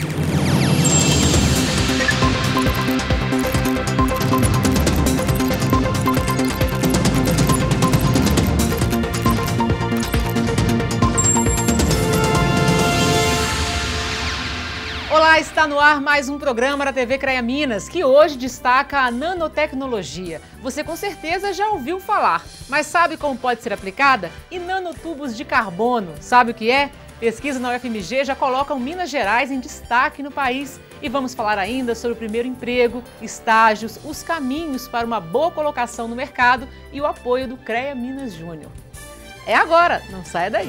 Olá, está no ar mais um programa da TV CREA Minas, que hoje destaca a nanotecnologia. Você com certeza já ouviu falar, mas sabe como pode ser aplicada? E nanotubos de carbono, sabe o que é? Pesquisa na UFMG já colocam Minas Gerais em destaque no país. E vamos falar ainda sobre o primeiro emprego, estágios, os caminhos para uma boa colocação no mercado e o apoio do CREA Minas Júnior. É agora, não saia daí!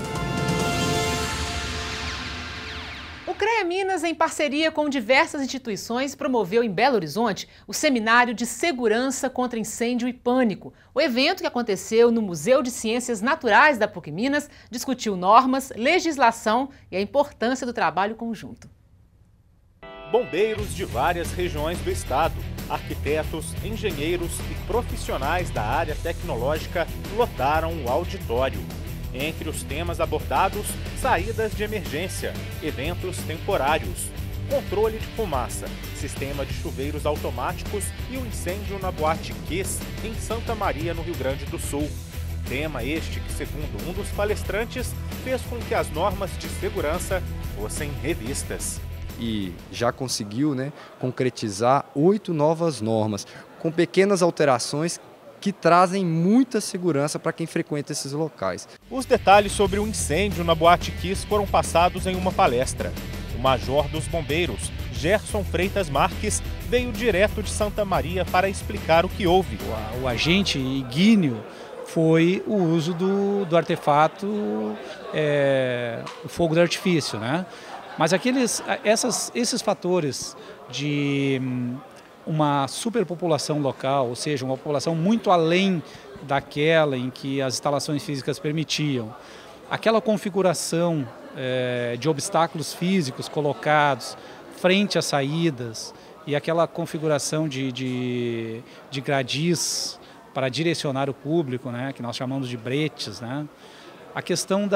O CREA Minas, em parceria com diversas instituições, promoveu em Belo Horizonte o Seminário de Segurança contra Incêndio e Pânico. O evento, que aconteceu no Museu de Ciências Naturais da PUC Minas, discutiu normas, legislação e a importância do trabalho conjunto. Bombeiros de várias regiões do estado, arquitetos, engenheiros e profissionais da área tecnológica lotaram o auditório. Entre os temas abordados, saídas de emergência, eventos temporários, controle de fumaça, sistema de chuveiros automáticos e o incêndio na Boate Kiss, em Santa Maria, no Rio Grande do Sul. Tema este que, segundo um dos palestrantes, fez com que as normas de segurança fossem revistas. E já conseguiu, concretizar 8 novas normas, com pequenas alterações que trazem muita segurança para quem frequenta esses locais. Os detalhes sobre o incêndio na Boate Kiss foram passados em uma palestra. O major dos bombeiros, Gerson Freitas Marques, veio direto de Santa Maria para explicar o que houve. O agente idôneo foi o uso do artefato, o fogo de artifício, Mas esses fatores de uma superpopulação local, ou seja, uma população muito além daquela em que as instalações físicas permitiam, aquela configuração de obstáculos físicos colocados frente às saídas e aquela configuração de gradis para direcionar o público, que nós chamamos de bretes, a questão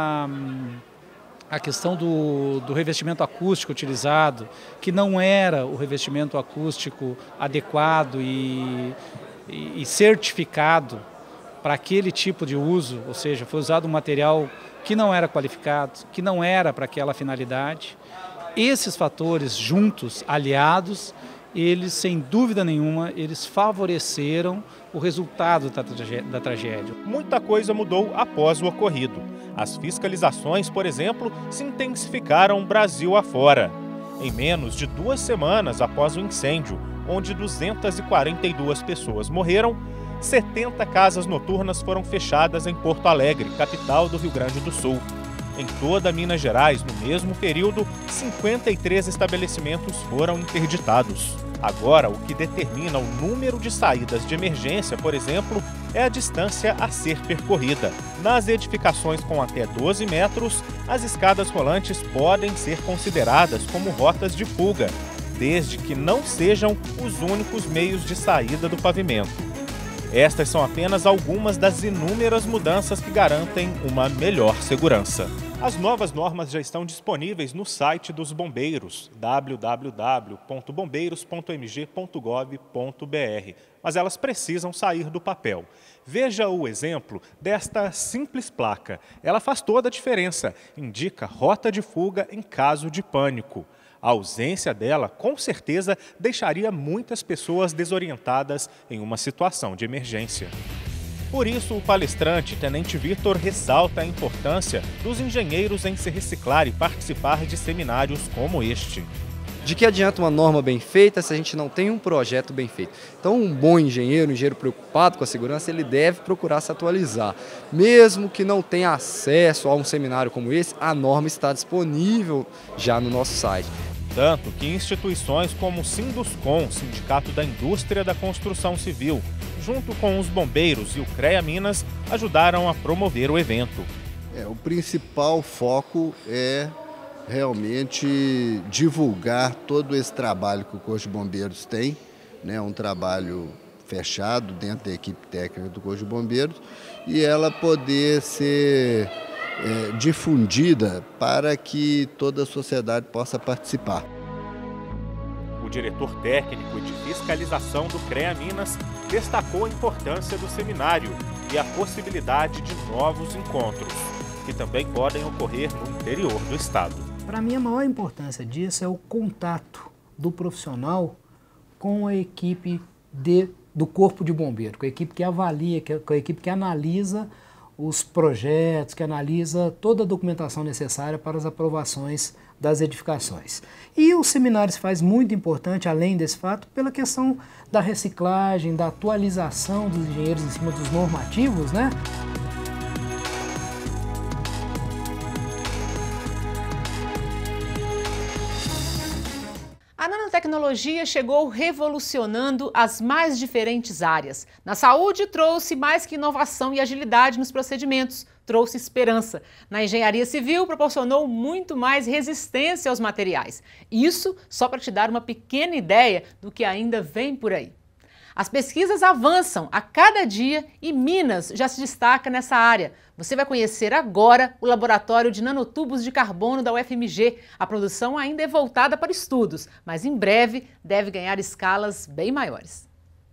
do revestimento acústico utilizado, que não era o revestimento acústico adequado e certificado para aquele tipo de uso, ou seja, foi usado um material que não era qualificado, que não era para aquela finalidade. Esses fatores juntos, aliados, eles, sem dúvida nenhuma, eles favoreceram o resultado da tragédia. Muita coisa mudou após o ocorrido. As fiscalizações, por exemplo, se intensificaram Brasil afora. Em menos de 2 semanas após o incêndio, onde 242 pessoas morreram, 70 casas noturnas foram fechadas em Porto Alegre, capital do Rio Grande do Sul. Em toda Minas Gerais, no mesmo período, 53 estabelecimentos foram interditados. Agora, o que determina o número de saídas de emergência, por exemplo, é a distância a ser percorrida. Nas edificações com até 12 metros, as escadas rolantes podem ser consideradas como rotas de fuga, desde que não sejam os únicos meios de saída do pavimento. Estas são apenas algumas das inúmeras mudanças que garantem uma melhor segurança. As novas normas já estão disponíveis no site dos bombeiros, www.bombeiros.mg.gov.br, mas elas precisam sair do papel. Veja o exemplo desta simples placa. Ela faz toda a diferença, indica rota de fuga em caso de pânico. A ausência dela, com certeza, deixaria muitas pessoas desorientadas em uma situação de emergência. Por isso, o palestrante, Tenente Vitor, ressalta a importância dos engenheiros em se reciclar e participar de seminários como este. De que adianta uma norma bem feita se a gente não tem um projeto bem feito? Então, um bom engenheiro, um engenheiro preocupado com a segurança, ele deve procurar se atualizar. Mesmo que não tenha acesso a um seminário como esse, a norma está disponível já no nosso site. Tanto que instituições como o Sinduscon, Sindicato da Indústria da Construção Civil, junto com os bombeiros e o CREA Minas, ajudaram a promover o evento. O principal foco é realmente divulgar todo esse trabalho que o Corpo de Bombeiros tem, um trabalho fechado dentro da equipe técnica do Corpo de Bombeiros e ela poder ser difundida para que toda a sociedade possa participar. O diretor técnico de fiscalização do CREA Minas destacou a importância do seminário e a possibilidade de novos encontros, que também podem ocorrer no interior do estado. Para mim, a maior importância disso é o contato do profissional com a equipe do Corpo de Bombeiro, com a equipe que avalia, com a equipe que analisa os projetos, que analisa toda a documentação necessária para as aprovações das edificações. E o seminário se faz muito importante, além desse fato, pela questão da reciclagem, da atualização dos engenheiros em cima dos normativos, né? A nanotecnologia chegou revolucionando as mais diferentes áreas. Na saúde, trouxe mais que inovação e agilidade nos procedimentos, trouxe esperança. Na engenharia civil, proporcionou muito mais resistência aos materiais. Isso só para te dar uma pequena ideia do que ainda vem por aí. As pesquisas avançam a cada dia e Minas já se destaca nessa área. Você vai conhecer agora o Laboratório de Nanotubos de Carbono da UFMG. A produção ainda é voltada para estudos, mas em breve deve ganhar escalas bem maiores.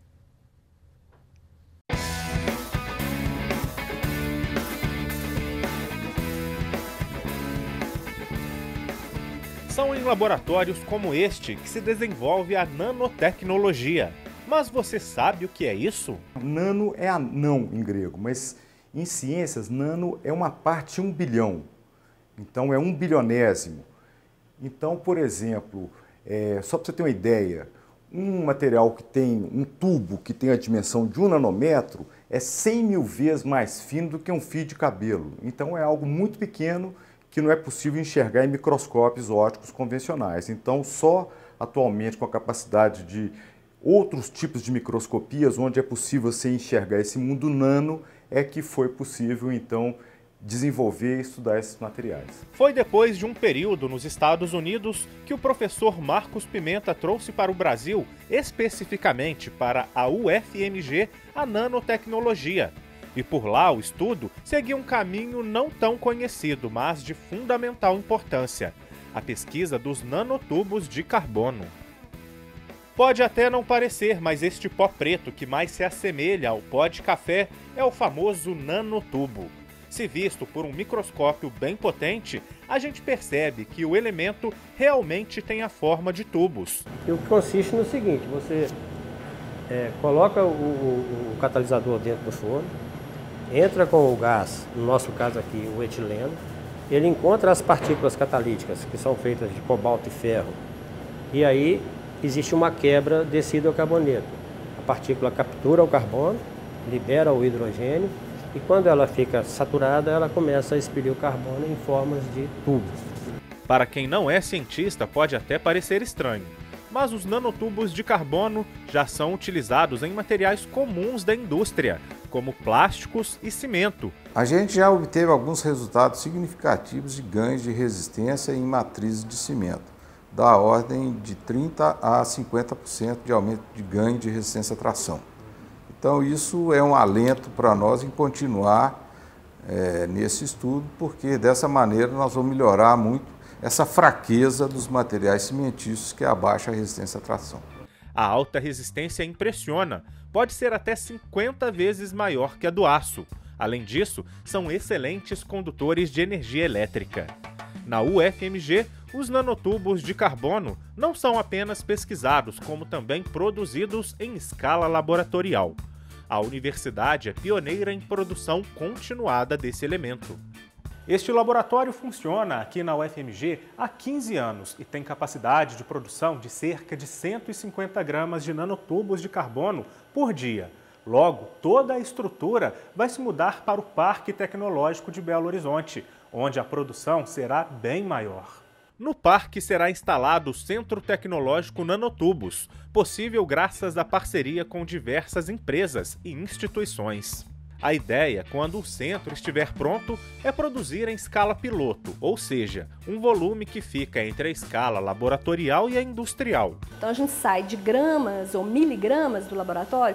São em laboratórios como este que se desenvolve a nanotecnologia. Mas você sabe o que é isso? Nano é anão em grego, mas em ciências, nano é uma parte de 1 bilhão. Então, é 1 bilionésimo. Então, por exemplo, só para você ter uma ideia, um material que tem um tubo que tem a dimensão de 1 nanômetro é 100 mil vezes mais fino do que um fio de cabelo. Então, é algo muito pequeno que não é possível enxergar em microscópios ópticos convencionais. Então, só atualmente com a capacidade de outros tipos de microscopias, onde é possível você enxergar esse mundo nano, é que foi possível, então, desenvolver e estudar esses materiais. Foi depois de um período nos Estados Unidos que o professor Marcos Pimenta trouxe para o Brasil, especificamente para a UFMG, a nanotecnologia. E por lá o estudo seguia um caminho não tão conhecido, mas de fundamental importância: a pesquisa dos nanotubos de carbono. Pode até não parecer, mas este pó preto que mais se assemelha ao pó de café é o famoso nanotubo. Se visto por um microscópio bem potente, a gente percebe que o elemento realmente tem a forma de tubos. E o que consiste no seguinte: você coloca o catalisador dentro do forno, entra com o gás, no nosso caso aqui o etileno, ele encontra as partículas catalíticas, que são feitas de cobalto e ferro, e aí existe uma quebra desse hidrocarboneto. A partícula captura o carbono, libera o hidrogênio e quando ela fica saturada, ela começa a expelir o carbono em formas de tubos. Para quem não é cientista, pode até parecer estranho, mas os nanotubos de carbono já são utilizados em materiais comuns da indústria, como plásticos e cimento. A gente já obteve alguns resultados significativos de ganhos de resistência em matrizes de cimento, da ordem de 30% a 50% de aumento de ganho de resistência à tração. Então isso é um alento para nós em continuar nesse estudo, porque dessa maneira nós vamos melhorar muito essa fraqueza dos materiais cimentícios, que é a baixa resistência à tração. A alta resistência impressiona, pode ser até 50 vezes maior que a do aço. Além disso, são excelentes condutores de energia elétrica. Na UFMG, os nanotubos de carbono não são apenas pesquisados, como também produzidos em escala laboratorial. A universidade é pioneira em produção continuada desse elemento. Este laboratório funciona aqui na UFMG há 15 anos e tem capacidade de produção de cerca de 150 gramas de nanotubos de carbono por dia. Logo, toda a estrutura vai se mudar para o Parque Tecnológico de Belo Horizonte, onde a produção será bem maior. No parque será instalado o Centro Tecnológico Nanotubos, possível graças à parceria com diversas empresas e instituições. A ideia, quando o centro estiver pronto, é produzir em escala piloto, ou seja, um volume que fica entre a escala laboratorial e a industrial. Então a gente sai de gramas ou miligramas do laboratório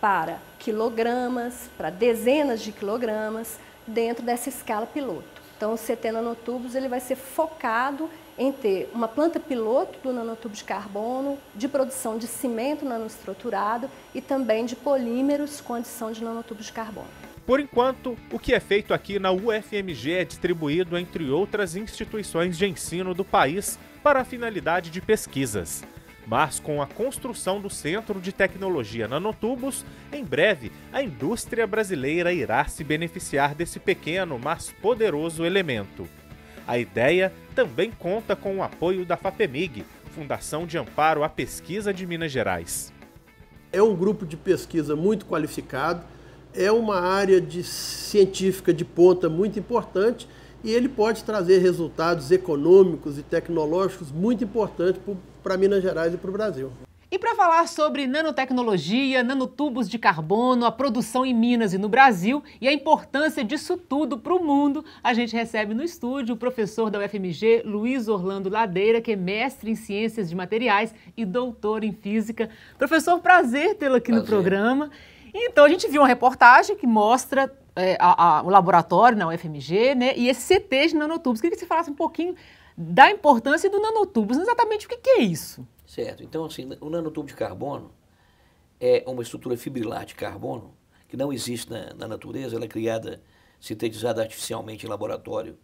para quilogramas, para dezenas de quilogramas, dentro dessa escala piloto. Então, o CT Nanotubos ele vai ser focado em ter uma planta piloto do nanotubo de carbono, de produção de cimento nanoestruturado e também de polímeros com adição de nanotubos de carbono. Por enquanto, o que é feito aqui na UFMG é distribuído entre outras instituições de ensino do país para a finalidade de pesquisas. Mas com a construção do Centro de Tecnologia Nanotubos, em breve a indústria brasileira irá se beneficiar desse pequeno, mas poderoso elemento. A ideia também conta com o apoio da FAPEMIG, Fundação de Amparo à Pesquisa de Minas Gerais. É um grupo de pesquisa muito qualificado, é uma área científica de ponta muito importante e ele pode trazer resultados econômicos e tecnológicos muito importantes para Minas Gerais e para o Brasil. E para falar sobre nanotecnologia, nanotubos de carbono, a produção em Minas e no Brasil e a importância disso tudo para o mundo, a gente recebe no estúdio o professor da UFMG, Luiz Orlando Ladeira, que é mestre em Ciências de Materiais e doutor em Física. Professor, prazer tê-lo aqui no programa. Então, a gente viu uma reportagem que mostra o laboratório na UFMG, né, e esse CT de nanotubos. Queria que você falasse um pouquinho da importância do nanotubos, exatamente o que é isso? Certo. Então, assim, o nanotubo de carbono é uma estrutura fibrilar de carbono que não existe na natureza, ela é criada, sintetizada artificialmente em laboratório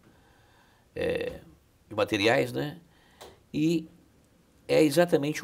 de materiais, né? E é exatamente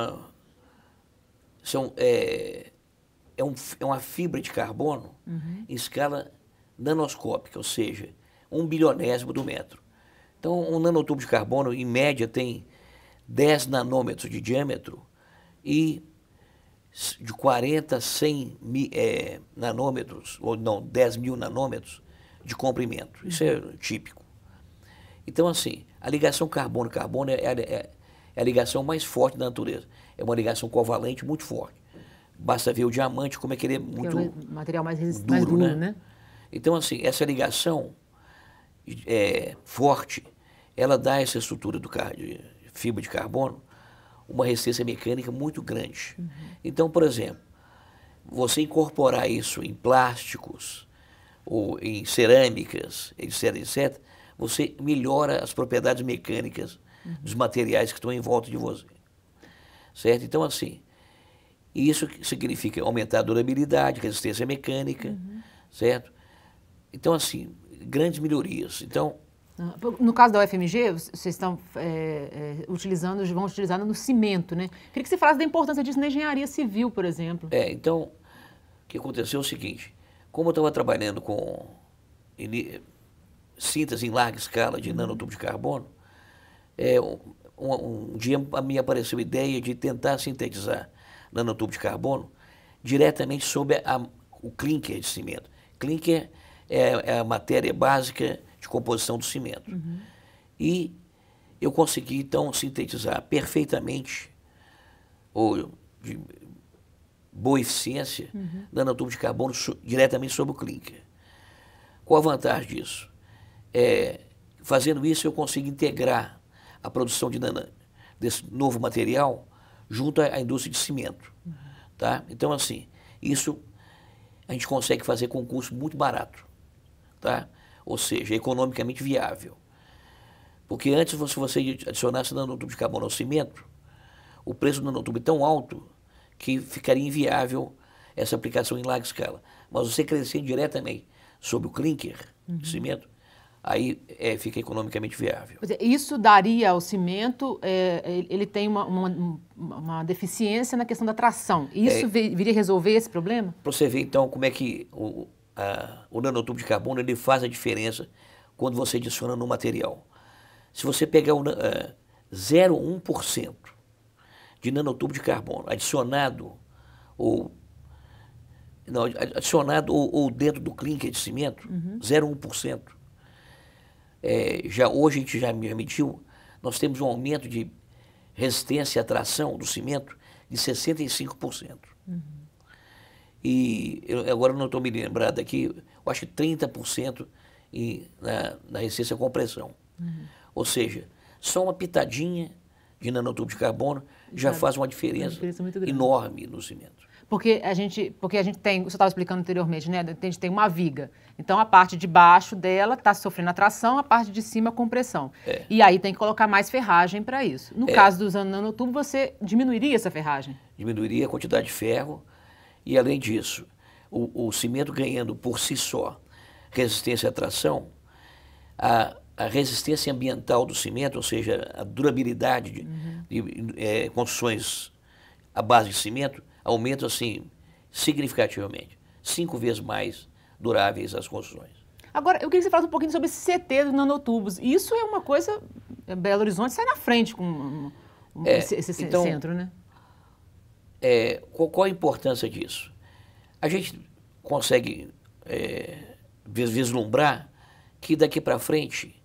uma fibra de carbono em escala nanoscópica, ou seja, 1/1000º do metro. Então, um nanotubo de carbono, em média, tem 10 nanômetros de diâmetro e de 40 a 100 nanômetros, ou não, 10.000 nanômetros de comprimento. Isso é típico. Então, assim, a ligação carbono-carbono é a ligação mais forte da natureza. É uma ligação covalente muito forte. Basta ver o diamante, como é que ele é muito é o material mais duro, né? né? Então, assim, essa ligação forte, ela dá essa estrutura de fibra de carbono uma resistência mecânica muito grande. Então, por exemplo, você incorporar isso em plásticos ou em cerâmicas, etc., etc., você melhora as propriedades mecânicas dos materiais que estão em volta de você. Certo? Então, assim, isso significa aumentar a durabilidade, resistência mecânica, certo? Então, assim, grandes melhorias. Então, no caso da UFMG, vocês estão vão utilizar no cimento, né? Queria que você falasse da importância disso na engenharia civil, por exemplo. Então, o que aconteceu é o seguinte, como eu estava trabalhando com síntese em larga escala de nanotubo de carbono, um dia me apareceu a ideia de tentar sintetizar nanotubo de carbono diretamente sobre o clinker de cimento. Clinker é a matéria básica de composição do cimento. E eu consegui, então, sintetizar perfeitamente, ou de boa eficiência, nanotubo de carbono diretamente sobre o clinker. Qual a vantagem disso? Fazendo isso, eu consigo integrar a produção desse novo material junto à indústria de cimento. Tá? Então, assim, isso a gente consegue fazer com um custo muito barato. Tá? Ou seja, economicamente viável. Porque antes, se você adicionasse nanotubo de carbono ao cimento, o preço do nanotubo é tão alto que ficaria inviável essa aplicação em larga escala. Mas você crescendo diretamente sobre o clinker de cimento, aí fica economicamente viável. Isso daria ao cimento, ele tem uma deficiência na questão da tração. Isso viria resolver esse problema? Para você ver, então, como é que o nanotubo de carbono ele faz a diferença quando você adiciona no material. Se você pegar 0,1% de nanotubo de carbono adicionado ou dentro do clinker de cimento, 0,1%, hoje a gente já mediu, nós temos um aumento de resistência à tração do cimento de 65%. E agora não estou me lembrado aqui, eu acho que 30% na resistência à compressão. Ou seja, só uma pitadinha de nanotubo de carbono já faz uma diferença enorme no cimento. Porque a gente tem, você estava explicando anteriormente, né? A gente tem uma viga. Então, a parte de baixo dela está sofrendo atração, a parte de cima compressão. E aí tem que colocar mais ferragem para isso. No caso do usando nanotubo, você diminuiria essa ferragem? Diminuiria a quantidade de ferro e, além disso, o cimento ganhando por si só resistência à tração, a resistência ambiental do cimento, ou seja, a durabilidade de construções à base de cimento, aumenta assim significativamente, 5 vezes mais duráveis as construções. Agora, eu queria que você falasse um pouquinho sobre esse CT dos nanotubos. Isso é uma coisa, Belo Horizonte sai na frente com esse centro, né? Qual a importância disso? A gente consegue vislumbrar que daqui para frente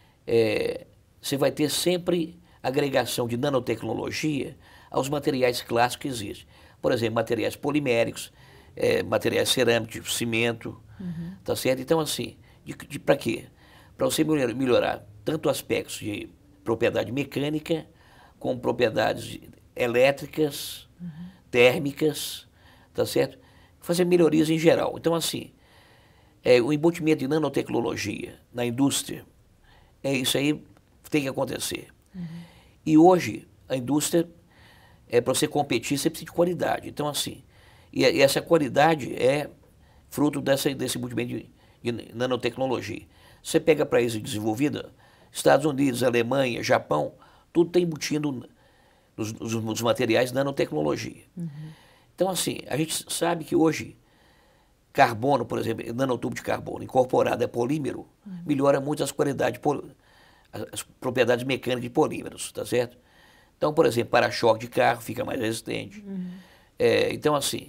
você vai ter sempre agregação de nanotecnologia aos materiais clássicos que existem. Por exemplo, materiais poliméricos, materiais cerâmicos, cimento, tá certo? Então, assim, para quê? Para você melhorar tanto aspectos de propriedade mecânica, como propriedades elétricas, térmicas, tá certo? Fazer melhorias em geral. Então, assim, o embutimento de nanotecnologia na indústria, isso aí tem que acontecer. E hoje, a indústria, para você competir, você precisa de qualidade. Então, assim, e essa qualidade é fruto desse embutimento de nanotecnologia. Você pega países desenvolvidos, Estados Unidos, Alemanha, Japão, tudo está embutindo nos materiais nanotecnologia. Então, assim, a gente sabe que hoje, carbono, por exemplo, nanotubo de carbono incorporado a polímero, melhora muito as qualidades, as propriedades mecânicas de polímeros, tá certo? Então, por exemplo, para-choque de carro fica mais resistente. Então, assim,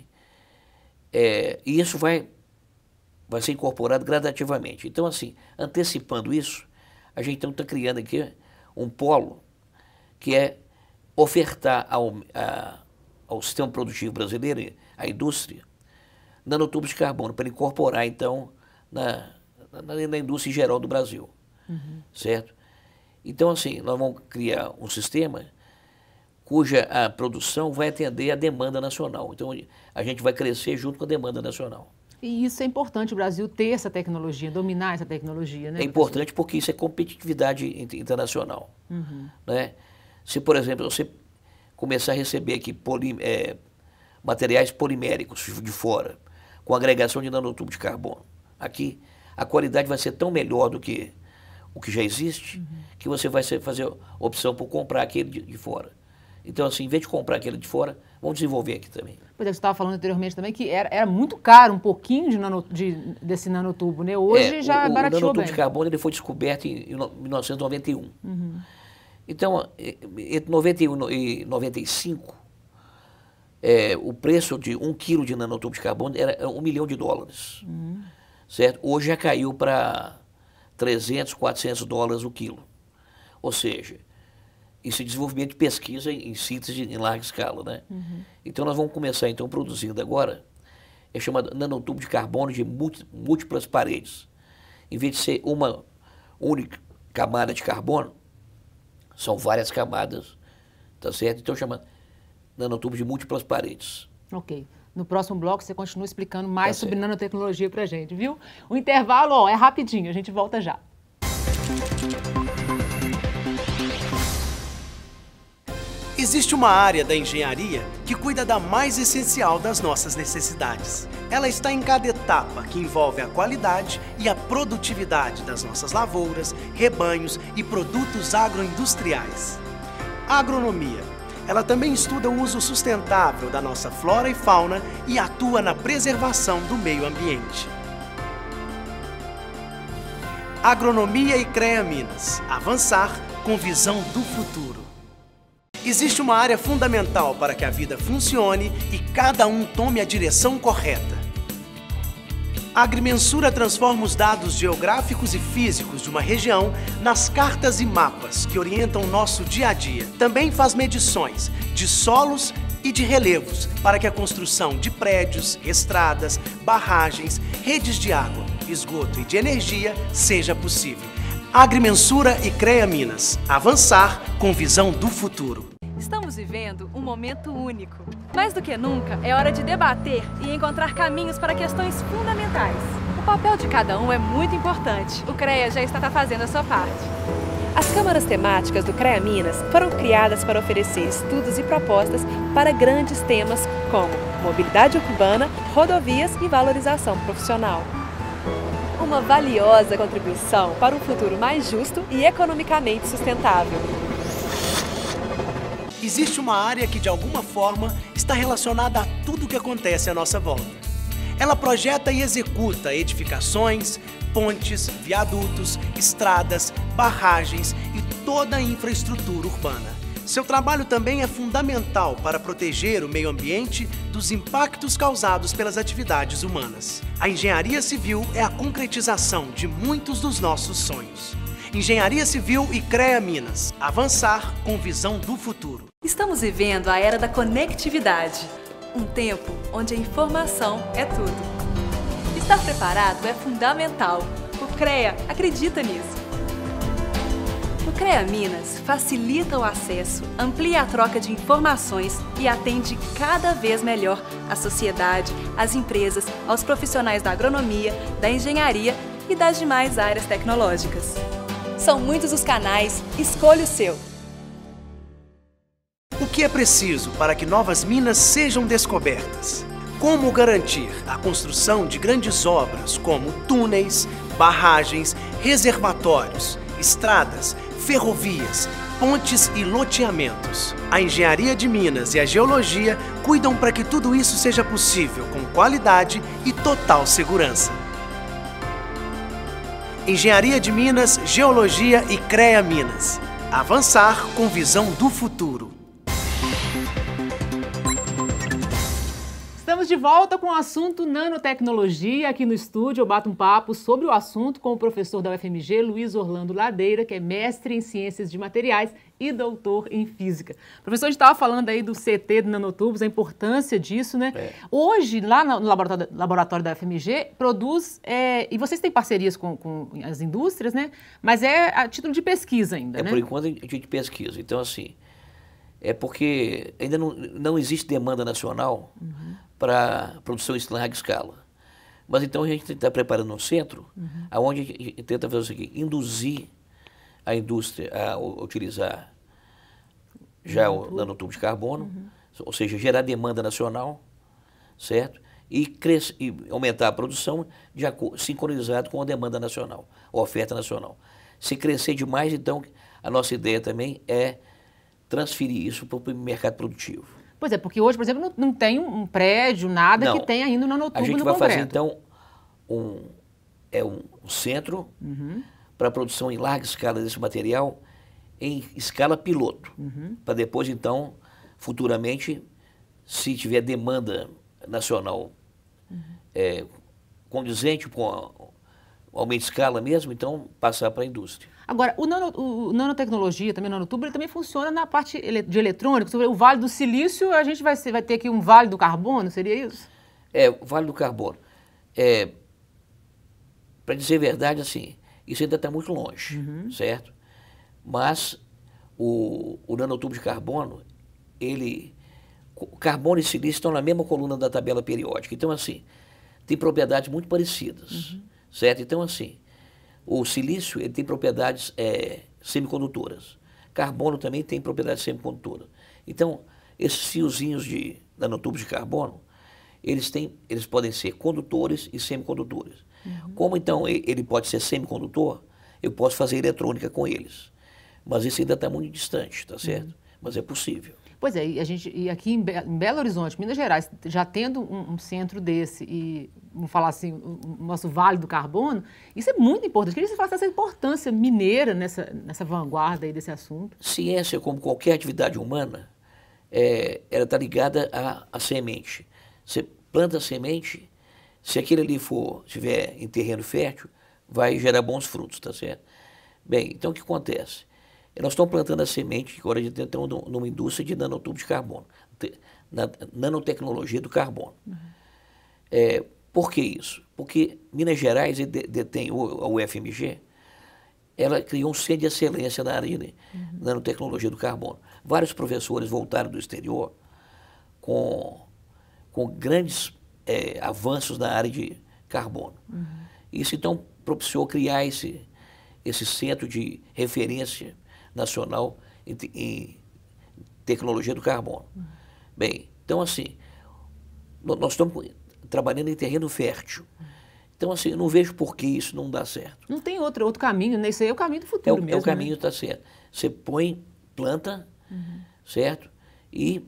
e isso vai ser incorporado gradativamente. Então, assim, antecipando isso, a gente então está criando aqui um polo que é ofertar ao sistema produtivo brasileiro, à indústria, nanotubos de carbono, para incorporar, então, na indústria em geral do Brasil. Certo? Então, assim, nós vamos criar um sistema cuja a produção vai atender à demanda nacional. Então, a gente vai crescer junto com a demanda nacional. E isso é importante, o Brasil ter essa tecnologia, dominar essa tecnologia, né? É importante porque isso é competitividade internacional. Né? Se, por exemplo, você começar a receber aqui materiais poliméricos de fora, com agregação de nanotubo de carbono, aqui a qualidade vai ser tão melhor do que o que já existe, que você vai fazer opção por comprar aquele de fora. Então, assim, em vez de comprar aquele de fora, vamos desenvolver aqui também. Pois é, você estava falando anteriormente também que era muito caro um pouquinho desse nanotubo, né? Hoje já barateou bem. O nanotubo de carbono ele foi descoberto em 1991. Então, entre 91 e 95, o preço de 1 quilo de nanotubo de carbono era $1 milhão. Certo? Hoje já caiu para $300, $400 o quilo. Ou seja, isso é desenvolvimento de pesquisa em síntese em larga escala, né? Então nós vamos começar então produzindo agora, é chamado nanotubo de carbono de múltiplas paredes. Em vez de ser uma única camada de carbono, são várias camadas, tá certo? Então chama nanotubo de múltiplas paredes. Ok. No próximo bloco você continua explicando mais sobre nanotecnologia pra gente, viu? O intervalo, é rapidinho, a gente volta já. Existe uma área da engenharia que cuida da mais essencial das nossas necessidades. Ela está em cada etapa que envolve a qualidade e a produtividade das nossas lavouras, rebanhos e produtos agroindustriais. A agronomia. Ela também estuda o uso sustentável da nossa flora e fauna e atua na preservação do meio ambiente. Agronomia e CREA Minas. Avançar com visão do futuro. Existe uma área fundamental para que a vida funcione e cada um tome a direção correta. A agrimensura transforma os dados geográficos e físicos de uma região nas cartas e mapas que orientam o nosso dia a dia. Também faz medições de solos e de relevos para que a construção de prédios, estradas, barragens, redes de água, esgoto e de energia seja possível. Agrimensura e CREA Minas. Avançar com visão do futuro. Estamos vivendo um momento único. Mais do que nunca, é hora de debater e encontrar caminhos para questões fundamentais. O papel de cada um é muito importante. O CREA já está fazendo a sua parte. As câmaras temáticas do CREA Minas foram criadas para oferecer estudos e propostas para grandes temas como mobilidade urbana, rodovias e valorização profissional. Uma valiosa contribuição para um futuro mais justo e economicamente sustentável. Existe uma área que, de alguma forma, está relacionada a tudo o que acontece à nossa volta. Ela projeta e executa edificações, pontes, viadutos, estradas, barragens e toda a infraestrutura urbana. Seu trabalho também é fundamental para proteger o meio ambiente dos impactos causados pelas atividades humanas. A engenharia civil é a concretização de muitos dos nossos sonhos. Engenharia Civil e CREA Minas. Avançar com visão do futuro. Estamos vivendo a era da conectividade. Um tempo onde a informação é tudo. Estar preparado é fundamental. O CREA acredita nisso. O CREA Minas facilita o acesso, amplia a troca de informações e atende cada vez melhor a sociedade, as empresas, aos profissionais da agronomia, da engenharia e das demais áreas tecnológicas. São muitos os canais, escolha o seu. O que é preciso para que novas minas sejam descobertas? Como garantir a construção de grandes obras como túneis, barragens, reservatórios, estradas, ferrovias, pontes e loteamentos? A engenharia de Minas e a geologia cuidam para que tudo isso seja possível com qualidade e total segurança. Engenharia de Minas, Geologia e CREA Minas. Avançar com visão do futuro. Estamos de volta com o assunto nanotecnologia. Aqui no estúdio eu bato um papo sobre o assunto com o professor da UFMG, Luiz Orlando Ladeira, que é mestre em Ciências de Materiais e doutor em Física. Professor, a gente estava falando aí do CT de nanotubos, a importância disso, né? Hoje, lá no laboratório da UFMG, produz, e vocês têm parcerias com as indústrias, né? Mas é a título de pesquisa ainda, né? Por enquanto, a gente pesquisa. Então, assim, é porque ainda não existe demanda nacional para produção em larga escala. Mas então a gente está preparando um centro onde a gente tenta fazer o seguinte: induzir a indústria a utilizar já o nanotubo de carbono, ou seja, gerar demanda nacional, certo? E aumentar a produção sincronizado com a demanda nacional, a oferta nacional. Se crescer demais, então, a nossa ideia também é transferir isso para o mercado produtivo. Pois é, porque hoje, por exemplo, não tem um prédio, nada que tenha ainda um nanotubo no concreto. A gente vai fazer, então, um centro para a produção em larga escala desse material, em escala piloto, para depois, então, futuramente, se tiver demanda nacional condizente com o aumento de escala mesmo, então, passar para a indústria. Agora, o nanotecnologia, também o nanotubo, ele também funciona na parte de eletrônicos. O Vale do Silício, a gente vai ter aqui um Vale do Carbono, seria isso? O Vale do Carbono. Para dizer a verdade, assim, isso ainda está muito longe, certo? Mas o nanotubo de carbono, carbono e silício estão na mesma coluna da tabela periódica. Então, assim, tem propriedades muito parecidas, certo? Então, assim, o silício ele tem propriedades semicondutoras. Carbono também tem propriedades semicondutoras. Então, esses fiozinhos de nanotubos de carbono, eles podem ser condutores e semicondutores. Como, então, ele pode ser semicondutor, eu posso fazer eletrônica com eles. Mas isso ainda está muito distante, tá certo? Mas é possível. Pois é, e aqui em Belo Horizonte, Minas Gerais, já tendo um centro desse e, vamos falar assim, o nosso Vale do Carbono, isso é muito importante. Queria que você falasse dessa importância mineira nessa vanguarda aí desse assounto. Ciência, como qualquer atividade humana, ela está ligada à semente. Você planta a semente, se aquele ali estiver em terreno fértil, vai gerar bons frutos, tá certo? Bem, então o que acontece? Nós estamos plantando a semente, agora a gente está numa indústria de nanotubo de carbono, na nanotecnologia do carbono. Por que isso? Porque Minas Gerais detém, a UFMG, ela criou um centro de excelência na área de nanotecnologia do carbono. vários professores voltaram do exterior com grandes avanços na área de carbono. Isso, então, propiciou criar esse centro de referência nacional em tecnologia do carbono. Bem, então, assim, nós estamos trabalhando em terreno fértil. Então, assim, eu não vejo por que isso não dá certo. Não tem outro caminho, né? Isso aí é o caminho do futuro mesmo. É o caminho, está certo. Você põe, planta, certo? E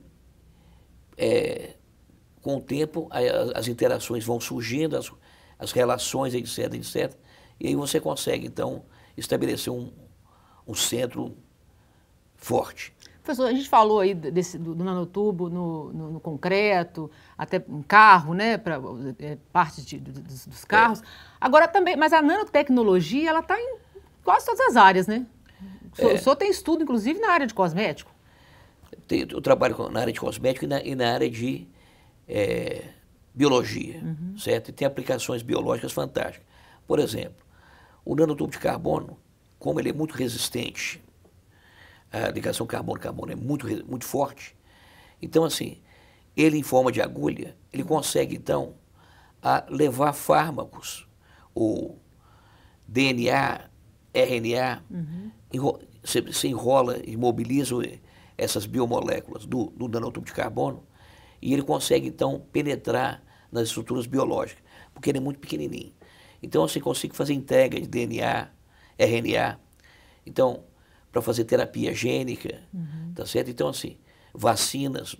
com o tempo as interações vão surgindo, as relações, etc, etc. E aí você consegue, então, estabelecer um centro forte. Professor, a gente falou aí do nanotubo no concreto, até um carro, né, para partes dos carros. Agora também, mas a nanotecnologia, ela está em quase todas as áreas, né? O senhor tem estudo, inclusive, na área de cosmético? Eu trabalho na área de cosmético e na área de biologia, certo? E tem aplicações biológicas fantásticas. Por exemplo, o nanotubo de carbono, como ele é muito resistente, a ligação carbono-carbono é muito forte, então, assim, ele em forma de agulha, ele consegue, então, levar fármacos, ou DNA, RNA, você enrola e mobiliza essas biomoléculas do nanotubo de carbono, e ele consegue, então, penetrar nas estruturas biológicas, porque ele é muito pequenininho. Então, assim, consigo fazer entrega de DNA, RNA, então, para fazer terapia gênica, tá certo? Então, assim, vacinas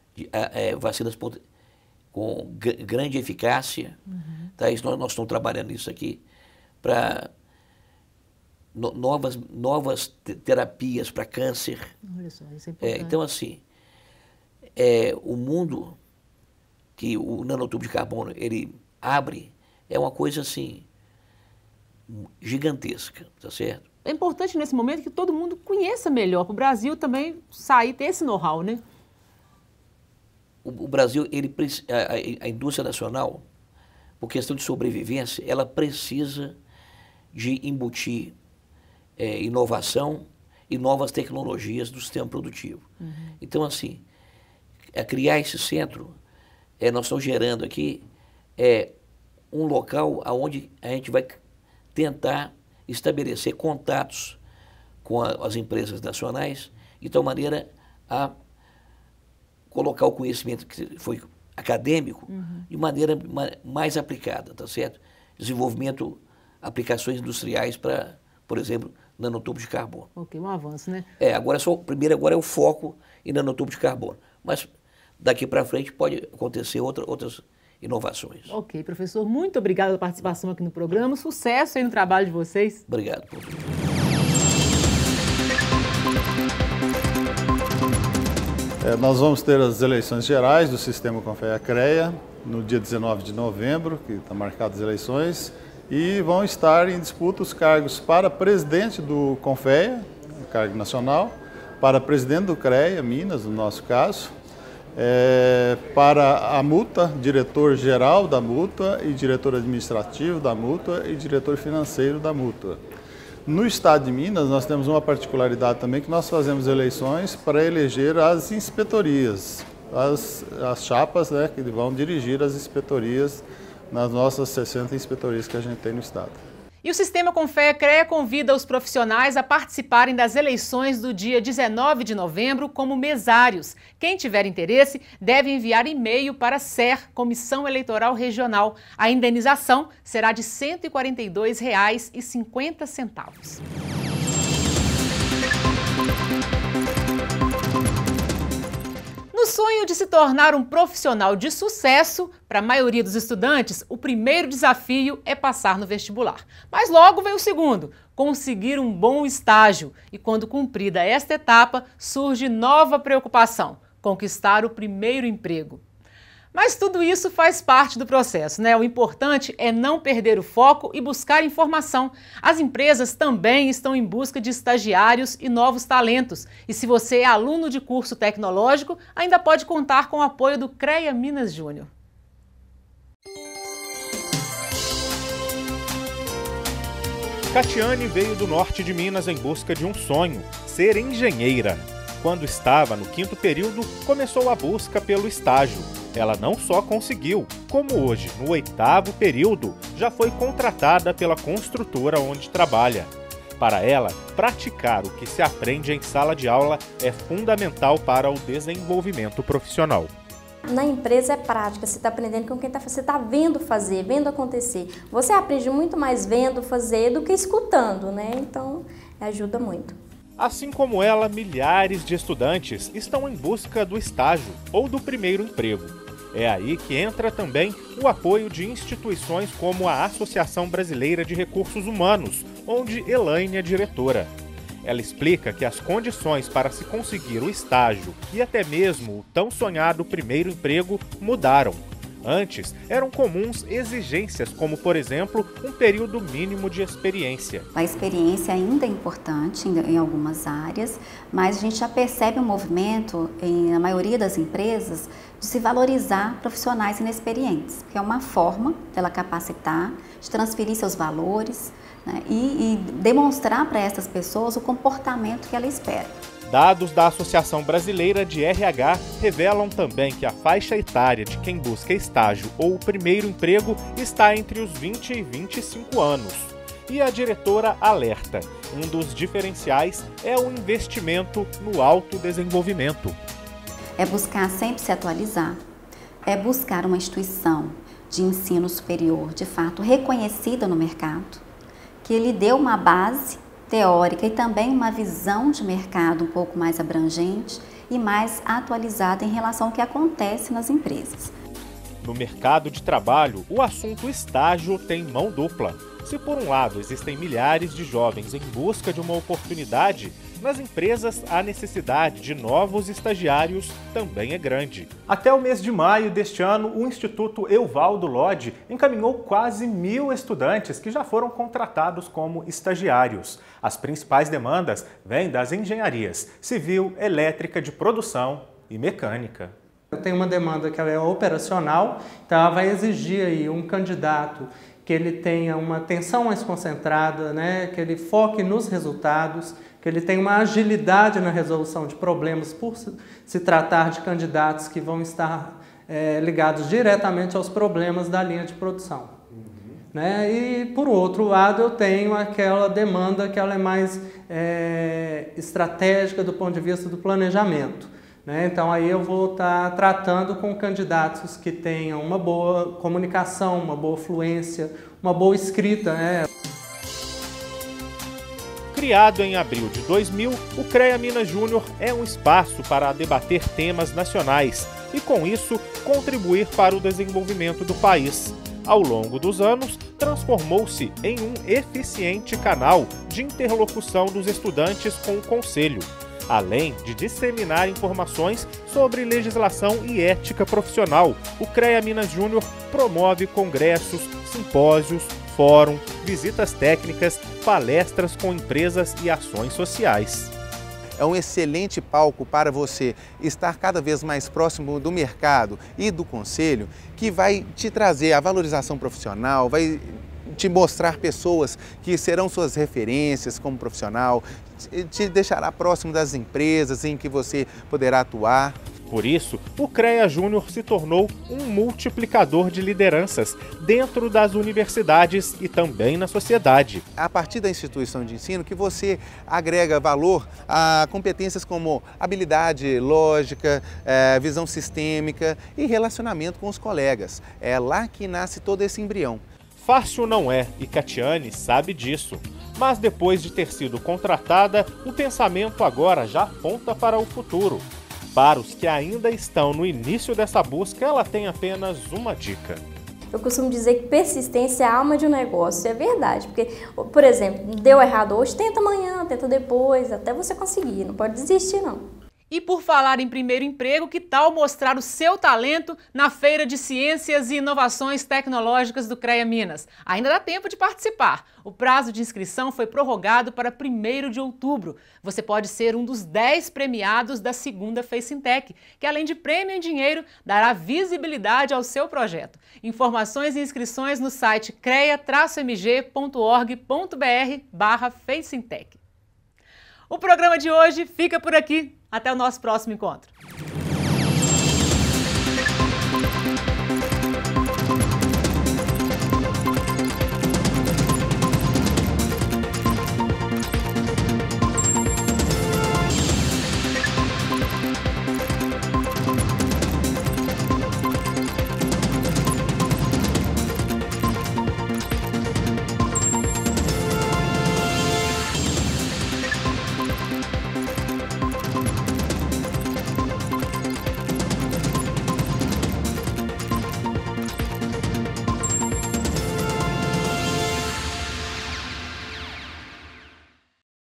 com grande eficácia, tá? Isso nós estamos trabalhando nisso aqui, para novas terapias para câncer. Olha só, isso é importante. Então, assim, o mundo que o nanotubo de carbono ele abre é uma coisa, assim, gigantesca, tá certo? É importante nesse momento que todo mundo conheça melhor, para o Brasil também ter esse know-how, né? O Brasil, a indústria nacional, por questão de sobrevivência, ela precisa de embutir inovação e novas tecnologias do sistema produtivo. Então, assim, criar esse centro, nós estamos gerando aqui um local onde a gente vai tentar estabelecer contatos com as empresas nacionais, de tal maneira a colocar o conhecimento que foi acadêmico de maneira mais aplicada, tá certo? Desenvolvimento, aplicações industriais para, por exemplo, nanotubo de carbono. Ok, um avanço, né? Primeiro agora é o foco em nanotubo de carbono, mas daqui para frente pode acontecer outras inovações. Ok, professor, muito obrigado pela participação aqui no programa. Sucesso aí no trabalho de vocês. Obrigado. Nós vamos ter as eleições gerais do Sistema Confea-CREA no dia 19 de novembro, que está marcado as eleições, e vão estar em disputa os cargos para presidente do Confea, o cargo nacional, para presidente do CREA, Minas, no nosso caso, para a MUTA, diretor-geral da MUTA e diretor administrativo da MUTA e diretor financeiro da MUTA. No estado de Minas, nós temos uma particularidade também, que nós fazemos eleições para eleger as inspetorias, as chapas, né, que vão dirigir as inspetorias nas nossas 60 inspetorias que a gente tem no estado. E o Sistema Confea-CREA convida os profissionais a participarem das eleições do dia 19 de novembro como mesários. Quem tiver interesse deve enviar e-mail para SER, Comissão Eleitoral Regional. A indenização será de R$ 142,50. No sonho de se tornar um profissional de sucesso, para a maioria dos estudantes, o primeiro desafio é passar no vestibular. Mas logo vem o segundo, conseguir um bom estágio. E quando cumprida esta etapa, surge nova preocupação, conquistar o primeiro emprego. Mas tudo isso faz parte do processo, né? O importante é não perder o foco e buscar informação. As empresas também estão em busca de estagiários e novos talentos. E se você é aluno de curso tecnológico, ainda pode contar com o apoio do CREA Minas Júnior. Catiane veio do norte de Minas em busca de um sonho, ser engenheira. Quando estava no 5º período, começou a busca pelo estágio. Ela não só conseguiu, como hoje, no 8º período, já foi contratada pela construtora onde trabalha. Para ela, praticar o que se aprende em sala de aula é fundamental para o desenvolvimento profissional. Na empresa é prática, você está aprendendo com quem você está vendo fazer, vendo acontecer. Você aprende muito mais vendo fazer do que escutando, né? Então, ajuda muito. Assim como ela, milhares de estudantes estão em busca do estágio ou do primeiro emprego. É aí que entra também o apoio de instituições como a Associação Brasileira de Recursos Humanos, onde Elaine é diretora. Ela explica que as condições para se conseguir o estágio e até mesmo o tão sonhado primeiro emprego mudaram. Antes, eram comuns exigências, como, por exemplo, um período mínimo de experiência. A experiência ainda é importante em algumas áreas, mas a gente já percebe um movimento, na maioria das empresas, de se valorizar profissionais inexperientes, que é uma forma dela capacitar, de transferir seus valores, né, e demonstrar para essas pessoas o comportamento que ela espera. Dados da Associação Brasileira de RH revelam também que a faixa etária de quem busca estágio ou o primeiro emprego está entre os 20 e 25 anos. E a diretora alerta, um dos diferenciais é o investimento no autodesenvolvimento. É buscar sempre se atualizar, é buscar uma instituição de ensino superior, de fato, reconhecida no mercado, que lhe dê uma base teórica e também uma visão de mercado um pouco mais abrangente e mais atualizada em relação ao que acontece nas empresas. No mercado de trabalho, o assunto estágio tem mão dupla. Se por um lado existem milhares de jovens em busca de uma oportunidade, nas empresas a necessidade de novos estagiários também é grande. Até o mês de maio deste ano, o Instituto Evaldo Lodge encaminhou quase 1.000 estudantes que já foram contratados como estagiários. As principais demandas vêm das engenharias civil, elétrica, de produção e mecânica. Eu tenho uma demanda que ela é operacional, então ela vai exigir aí um candidato que ele tenha uma atenção mais concentrada, né, que ele foque nos resultados, que ele tenha uma agilidade na resolução de problemas por se tratar de candidatos que vão estar ligados diretamente aos problemas da linha de produção. Né? E, por outro lado, eu tenho aquela demanda que ela é mais estratégica do ponto de vista do planejamento. Né? Então, aí eu vou estar tratando com candidatos que tenham uma boa comunicação, uma boa fluência, uma boa escrita. Né? Criado em abril de 2000, o CREA Minas Júnior é um espaço para debater temas nacionais e, com isso, contribuir para o desenvolvimento do país. Ao longo dos anos, transformou-se em um eficiente canal de interlocução dos estudantes com o Conselho, além de disseminar informações sobre legislação e ética profissional. O CREA Minas Júnior promove congressos, simpósios, fórum, visitas técnicas, palestras com empresas e ações sociais. É um excelente palco para você estar cada vez mais próximo do mercado e do conselho, que vai te trazer a valorização profissional, vai te mostrar pessoas que serão suas referências como profissional, te deixará próximo das empresas em que você poderá atuar. Por isso, o CREA Júnior se tornou um multiplicador de lideranças dentro das universidades e também na sociedade. A partir da instituição de ensino que você agrega valor a competências como habilidade lógica, visão sistêmica e relacionamento com os colegas. É lá que nasce todo esse embrião. Fácil não é, e Catiane sabe disso. Mas depois de ter sido contratada, o pensamento agora já aponta para o futuro. Para os que ainda estão no início dessa busca, ela tem apenas uma dica. Eu costumo dizer que persistência é a alma de um negócio, é verdade. Porque, por exemplo, deu errado hoje, tenta amanhã, tenta depois, até você conseguir, não pode desistir não. E por falar em primeiro emprego, que tal mostrar o seu talento na Feira de Ciências e Inovações Tecnológicas do CREA Minas? Ainda dá tempo de participar. O prazo de inscrição foi prorrogado para 1º de outubro. Você pode ser um dos 10 premiados da segunda FaceInTech, que além de prêmio em dinheiro, dará visibilidade ao seu projeto. Informações e inscrições no site crea-mg.org.br/FaceInTech. O programa de hoje fica por aqui. Até o nosso próximo encontro.